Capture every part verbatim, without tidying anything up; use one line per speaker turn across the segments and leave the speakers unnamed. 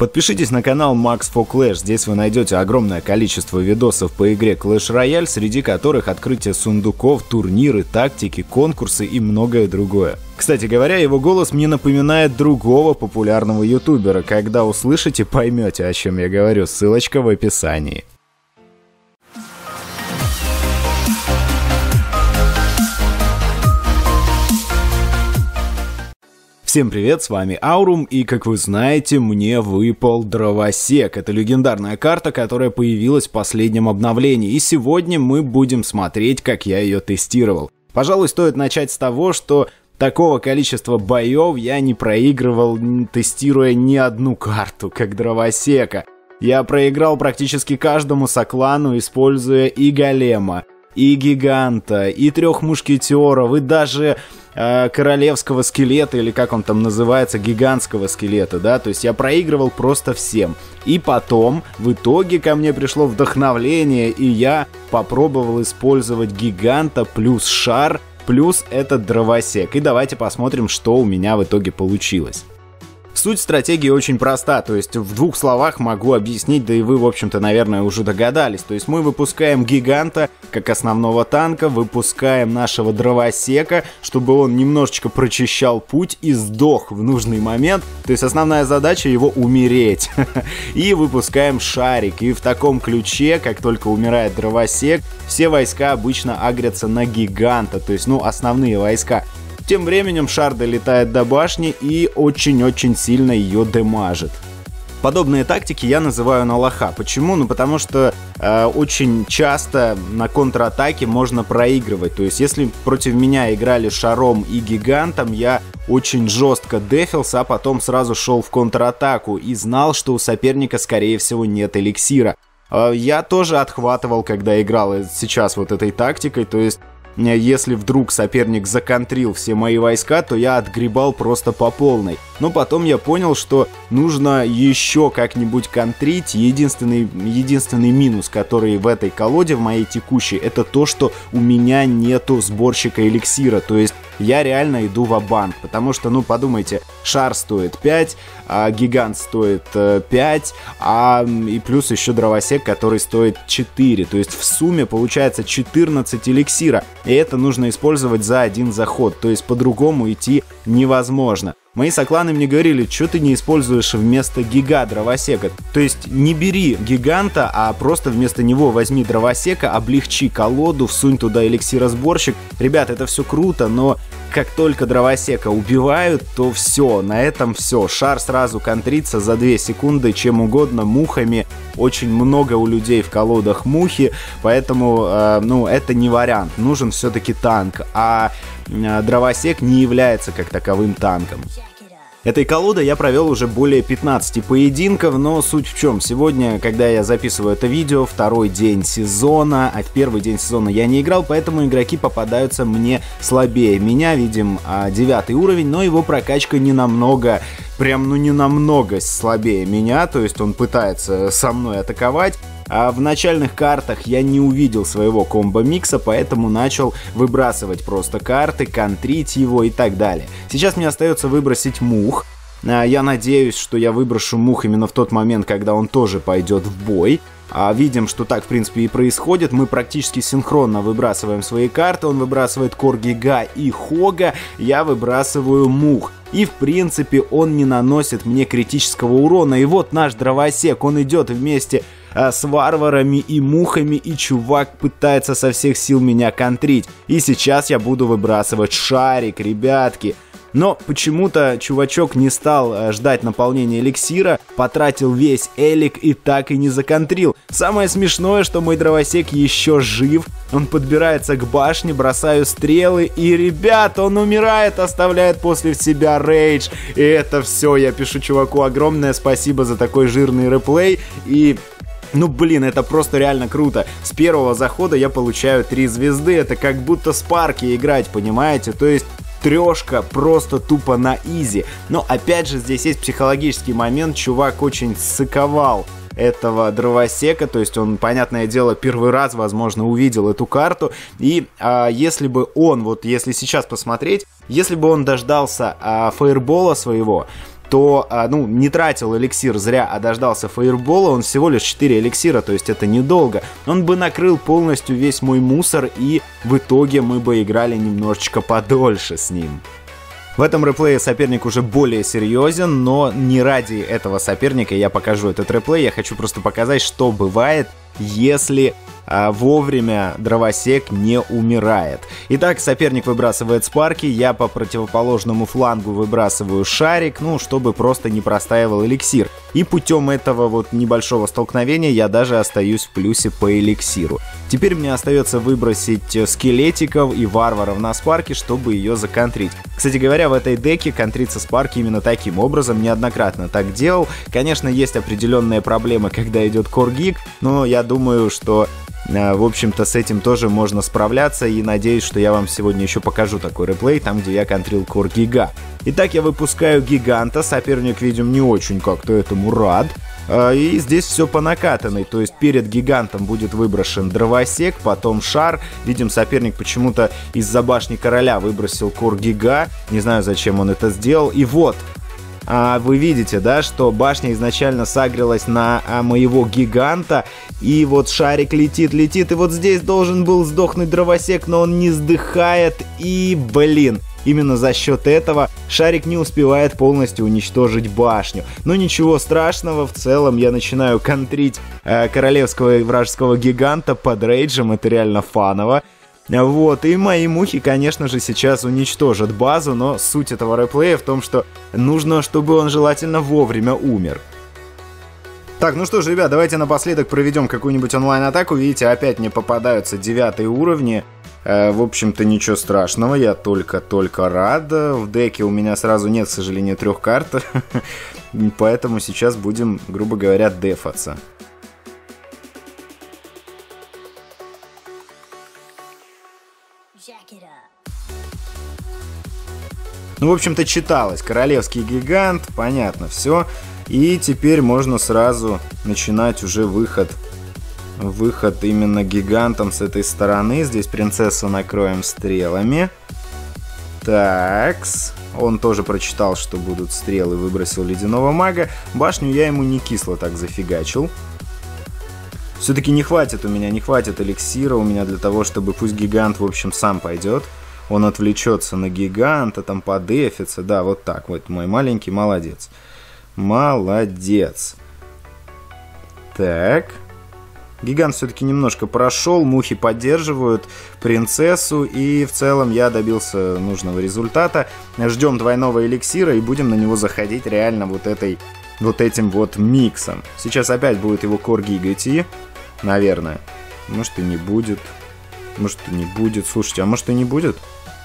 Подпишитесь на канал Max for Clash, здесь вы найдете огромное количество видосов по игре Clash Royale, среди которых открытие сундуков, турниры, тактики, конкурсы и многое другое. Кстати говоря, его голос мне напоминает другого популярного ютубера. Когда услышите, поймете, о чем я говорю. Ссылочка в описании. Всем привет, с вами Aurum, и как вы знаете, мне выпал Дровосек. Это легендарная карта, которая появилась в последнем обновлении, и сегодня мы будем смотреть, как я ее тестировал. Пожалуй, стоит начать с того, что такого количества боев я не проигрывал, тестируя ни одну карту, как Дровосека. Я проиграл практически каждому соклану, используя и Голема, и Гиганта, и Трех Мушкетеров, и даже э, Королевского Скелета, или как он там называется, Гигантского Скелета, да, то есть я проигрывал просто всем. И потом, в итоге, ко мне пришло вдохновление, и я попробовал использовать Гиганта плюс Шар, плюс этот Дровосек. И давайте посмотрим, что у меня в итоге получилось. Суть стратегии очень проста, то есть в двух словах могу объяснить, да и вы, в общем-то, наверное, уже догадались. То есть мы выпускаем Гиганта как основного танка, выпускаем нашего Дровосека, чтобы он немножечко прочищал путь и сдох в нужный момент. То есть основная задача его умереть. И выпускаем Шарик. И в таком ключе, как только умирает Дровосек, все войска обычно агрятся на Гиганта, то есть, ну, основные войска. Тем временем Шар долетает до башни и очень-очень сильно ее демажит. Подобные тактики я называю на лоха. Почему? Ну потому что э, очень часто на контратаке можно проигрывать. То есть если против меня играли Шаром и Гигантом, я очень жестко дефился, а потом сразу шел в контратаку и знал, что у соперника скорее всего нет эликсира. Э, я тоже отхватывал, когда играл сейчас вот этой тактикой, то есть если вдруг соперник законтрил все мои войска, то я отгребал просто по полной. Но потом я понял, что нужно еще как-нибудь контрить. Единственный, единственный минус, который в этой колоде, в моей текущей, это то, что у меня нету сборщика эликсира. То есть я реально иду ва-банк, потому что, ну, подумайте, Шар стоит пять, а Гигант стоит э, пять, а и плюс еще Дровосек, который стоит четыре. То есть в сумме получается четырнадцать эликсира. И это нужно использовать за один заход, то есть по-другому идти невозможно. Мои сокланы мне говорили, что ты не используешь вместо Гига Дровосека. То есть не бери Гиганта, а просто вместо него возьми Дровосека, облегчи колоду, всунь туда эликсиросборщик. Ребят, это все круто, но как только Дровосека убивают, то все, на этом все. Шар сразу контрится за две секунды, чем угодно, мухами. Очень много у людей в колодах мухи, поэтому, э, ну, это не вариант. Нужен все-таки танк, а э, Дровосек не является как таковым танком. Этой колодой я провел уже более пятнадцати поединков, но суть в чем? Сегодня, когда я записываю это видео, второй день сезона, а в первый день сезона я не играл, поэтому игроки попадаются мне слабее. Меня, видим, девятый уровень, но его прокачка не намного, прям ну не намного слабее меня, то есть он пытается со мной атаковать. А в начальных картах я не увидел своего комбо-микса, поэтому начал выбрасывать просто карты, контрить его и так далее. Сейчас мне остается выбросить мух. Я надеюсь, что я выброшу мух именно в тот момент, когда он тоже пойдет в бой. Видим, что так в принципе и происходит. Мы практически синхронно выбрасываем свои карты. Он выбрасывает Коргига и Хога, я выбрасываю мух. И в принципе он не наносит мне критического урона. И вот наш Дровосек, он идет вместе а, с варварами и мухами, и чувак пытается со всех сил меня контрить. И сейчас я буду выбрасывать Шарик, ребятки. Но почему-то чувачок не стал ждать наполнения эликсира, потратил весь элик и так и не законтрил. Самое смешное, что мой Дровосек еще жив, он подбирается к башне, бросаю стрелы, и, ребят, он умирает, оставляет после себя рейдж. И это все, я пишу чуваку огромное спасибо за такой жирный реплей, и... Ну блин, это просто реально круто. С первого захода я получаю три звезды, это как будто с парки играть, понимаете? То есть трешка просто тупо на изи. Но опять же здесь есть психологический момент, чувак очень ссыковал этого Дровосека, то есть он, понятное дело, первый раз, возможно, увидел эту карту, и а, если бы он, вот если сейчас посмотреть, если бы он дождался а, фаербола своего, то, ну, не тратил эликсир зря, а дождался фаербола, он всего лишь четыре эликсира, то есть это недолго. Он бы накрыл полностью весь мой мусор, и в итоге мы бы играли немножечко подольше с ним. В этом реплее соперник уже более серьезен, но не ради этого соперника я покажу этот реплей, я хочу просто показать, что бывает, если а, вовремя дровосек не умирает. Итак, соперник выбрасывает спарки, я по противоположному флангу выбрасываю шарик, ну, чтобы просто не простаивал эликсир. И путем этого вот небольшого столкновения я даже остаюсь в плюсе по эликсиру. Теперь мне остается выбросить скелетиков и варваров на спарки, чтобы ее законтрить. Кстати говоря, в этой деке контрится спарки именно таким образом, неоднократно так делал. Конечно, есть определенные проблемы, когда идет коргик, но я думаю, что в общем-то с этим тоже можно справляться, и надеюсь, что я вам сегодня еще покажу такой реплей, там где я контрил коргига. Итак, я выпускаю гиганта, соперник, видим, не очень как-то этому рад. И здесь все по накатанной, то есть перед гигантом будет выброшен дровосек, потом шар. Видим, соперник почему-то из-за башни короля выбросил коргига, не знаю, зачем он это сделал. И вот, а вы видите, да, что башня изначально сагрилась на а, моего гиганта, и вот шарик летит, летит, и вот здесь должен был сдохнуть дровосек, но он не сдыхает, и, блин, именно за счет этого шарик не успевает полностью уничтожить башню. Но ничего страшного, в целом я начинаю контрить э, королевского и вражеского гиганта под рейджем, это реально фаново. Вот, и мои мухи, конечно же, сейчас уничтожат базу, но суть этого реплея в том, что нужно, чтобы он желательно вовремя умер. Так, ну что ж, ребят, давайте напоследок проведем какую-нибудь онлайн-атаку. Видите, опять мне попадаются девятые уровни. Э, в общем-то, ничего страшного, я только-только рад. В деке у меня сразу нет, к сожалению, трех карт, поэтому сейчас будем, грубо говоря, дефаться. Ну, в общем-то, читалось. Королевский гигант, понятно, все. И теперь можно сразу начинать уже выход. Выход именно гигантом с этой стороны. Здесь принцессу накроем стрелами. Такс. Он тоже прочитал, что будут стрелы, выбросил ледяного мага. Башню я ему не кисло так зафигачил. Все-таки не хватит у меня, не хватит эликсира у меня для того, чтобы пусть гигант, в общем, сам пойдет. Он отвлечется на гиганта, там подефится. Да, вот так. Вот мой маленький молодец. Молодец. Так. Гигант все-таки немножко прошел. Мухи поддерживают принцессу. И в целом я добился нужного результата. Ждем двойного эликсира и будем на него заходить реально вот, этой, вот этим вот миксом. Сейчас опять будет его коргиг идти. Наверное. Может и не будет. Может и не будет. Слушайте, а может и не будет?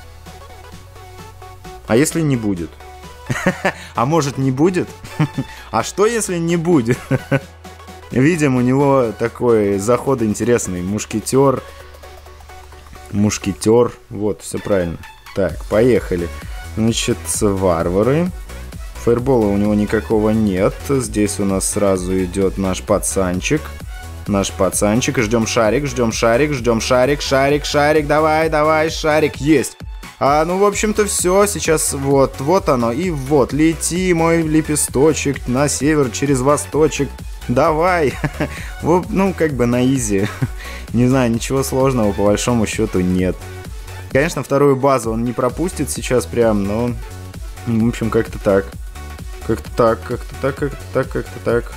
А если не будет? А может не будет? А что если не будет? Видим, у него такой заход интересный. Мушкетер. Мушкетер. Вот, все правильно. Так, поехали. Значит, варвары. Фаербола у него никакого нет. Здесь у нас сразу идет наш пацанчик. Наш пацанчик. Ждем шарик, ждем шарик, ждем шарик, шарик, шарик. Давай, давай, шарик. Есть. А, ну, в общем-то, все. Сейчас вот, вот оно. И вот, лети, мой лепесточек, на север через восточек. Давай. Вот, ну, как бы на изи. Не знаю, ничего сложного по большому счету нет. Конечно, вторую базу он не пропустит сейчас прям, но... В общем, как-то так. Как-то так, как-то так, как-то так, как-то так.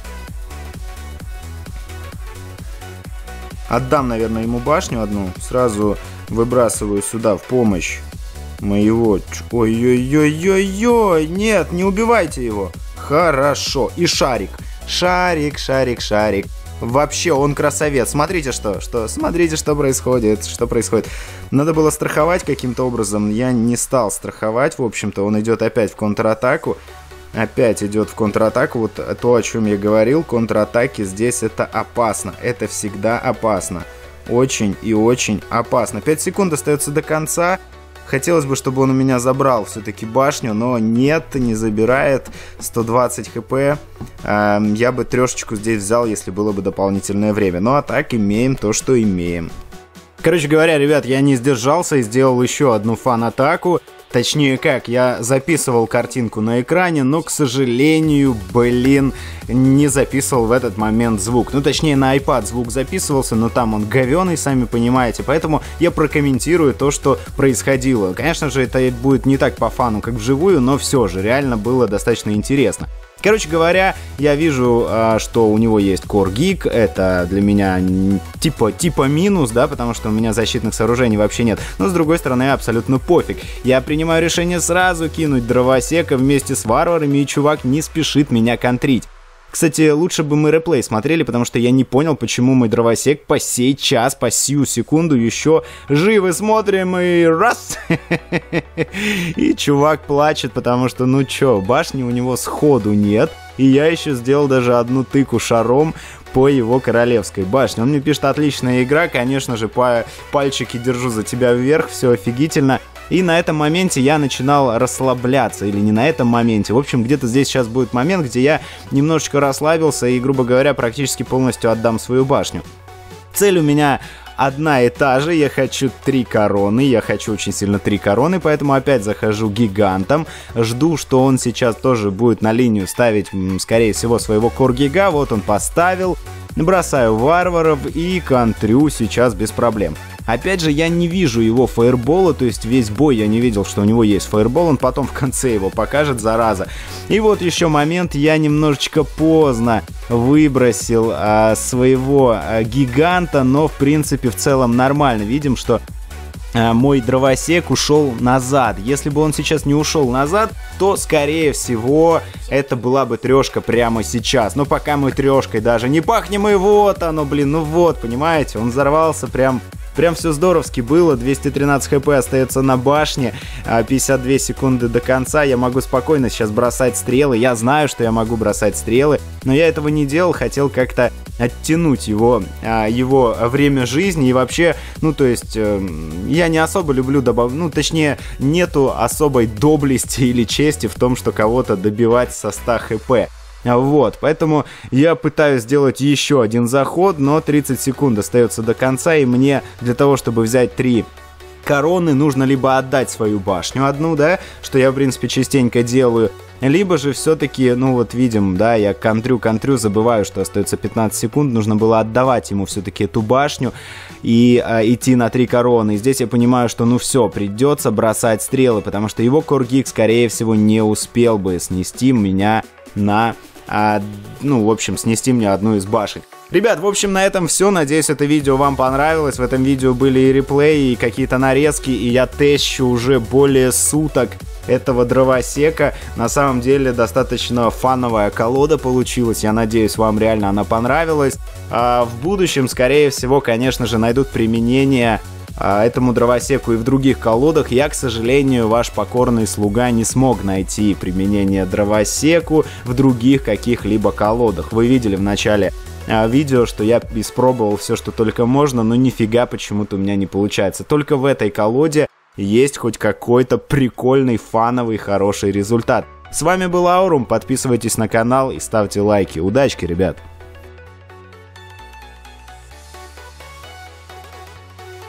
Отдам, наверное, ему башню одну. Сразу выбрасываю сюда в помощь моего... Ой-ой-ой-ой-ой! Нет, не убивайте его! Хорошо. И шарик. Шарик, шарик, шарик. Вообще, он красавец. Смотрите, что, что, смотрите, что происходит, что происходит. Надо было страховать каким-то образом. Я не стал страховать, в общем-то. Он идет опять в контратаку. Опять идет в контратаку. Вот то, о чем я говорил. Контратаки здесь это опасно. Это всегда опасно. Очень и очень опасно. пять секунд остается до конца. Хотелось бы, чтобы он у меня забрал все-таки башню, но нет, не забирает. сто двадцать хп. Эм, я бы трешечку здесь взял, если было бы дополнительное время. Ну а так имеем то, что имеем. Короче говоря, ребят, я не сдержался и сделал еще одну фан-атаку. Точнее как, я записывал картинку на экране, но, к сожалению, блин, не записывал в этот момент звук. Ну, точнее, на iPad звук записывался, но там он говёный, сами понимаете. Поэтому я прокомментирую то, что происходило. Конечно же, это будет не так по фану, как вживую, но все же, реально было достаточно интересно. Короче говоря, я вижу, что у него есть Core Geek, это для меня типа, типа минус, да, потому что у меня защитных сооружений вообще нет, но с другой стороны абсолютно пофиг. Я принимаю решение сразу кинуть дровосека вместе с варварами, и чувак не спешит меня контрить. Кстати, лучше бы мы реплей смотрели, потому что я не понял, почему мой дровосек по сей час, по сию секунду еще живы. Смотрим и раз! И чувак плачет, потому что, ну чё, башни у него сходу нет. И я еще сделал даже одну тыку шаром по его королевской башне. Он мне пишет: отличная игра, конечно же, по пальчики держу за тебя вверх, все офигительно. И на этом моменте я начинал расслабляться, или не на этом моменте. В общем, где-то здесь сейчас будет момент, где я немножечко расслабился и, грубо говоря, практически полностью отдам свою башню. Цель у меня одна и та же. Я хочу три короны. Я хочу очень сильно три короны, поэтому опять захожу гигантом. Жду, что он сейчас тоже будет на линию ставить, скорее всего, своего коргига. Вот он поставил. Бросаю варваров и контрю сейчас без проблем. Опять же, я не вижу его фаербола, то есть весь бой я не видел, что у него есть фаербол, он потом в конце его покажет, зараза. И вот еще момент, я немножечко поздно выбросил а, своего а, гиганта, но в принципе в целом нормально. Видим, что а, мой дровосек ушел назад. Если бы он сейчас не ушел назад, то скорее всего это была бы трешка прямо сейчас. Но пока мы трешкой даже не пахнем, и вот оно, блин, ну вот, понимаете, он взорвался прям... Прям все здоровски было, двести тринадцать хп остается на башне, пятьдесят две секунды до конца, я могу спокойно сейчас бросать стрелы, я знаю, что я могу бросать стрелы, но я этого не делал, хотел как-то оттянуть его, его время жизни, и вообще, ну то есть, я не особо люблю добавлять, ну точнее, нету особой доблести или чести в том, что кого-то добивать со ста хп. Вот, поэтому я пытаюсь сделать еще один заход, но тридцать секунд остается до конца, и мне для того, чтобы взять три короны, нужно либо отдать свою башню одну, да, что я, в принципе, частенько делаю, либо же все-таки, ну вот видим, да, я контрю-контрю, забываю, что остается пятнадцать секунд, нужно было отдавать ему все-таки эту башню и а, идти на три короны. И здесь я понимаю, что ну все, придется бросать стрелы, потому что его коргик, скорее всего, не успел бы снести меня на... А, ну, в общем, снести мне одну из башен. Ребят, в общем, на этом все. Надеюсь, это видео вам понравилось. В этом видео были и реплеи, и какие-то нарезки, и я тещу уже более суток этого дровосека. На самом деле, достаточно фановая колода получилась. Я надеюсь, вам реально она понравилась. А в будущем, скорее всего, конечно же, найдут применение этому дровосеку и в других колодах. Я, к сожалению, ваш покорный слуга не смог найти применение дровосеку в других каких-либо колодах. Вы видели в начале а, видео, что я испробовал все, что только можно, но нифига почему-то у меня не получается. Только в этой колоде есть хоть какой-то прикольный, фановый, хороший результат. С вами был Аурум, подписывайтесь на канал и ставьте лайки. Удачки, ребят!